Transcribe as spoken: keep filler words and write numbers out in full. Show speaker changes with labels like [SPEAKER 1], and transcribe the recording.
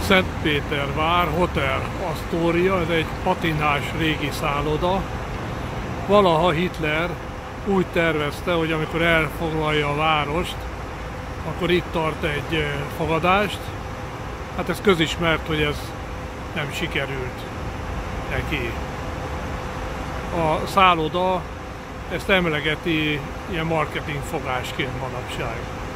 [SPEAKER 1] Szentpétervár Hotel Astoria, ez egy patinás régi szálloda. Valaha Hitler úgy tervezte, hogy amikor elfoglalja a várost, akkor itt tart egy fogadást. Hát ez közismert, hogy ez nem sikerült neki. A szálloda ezt emlegeti ilyen marketing fogásként manapság.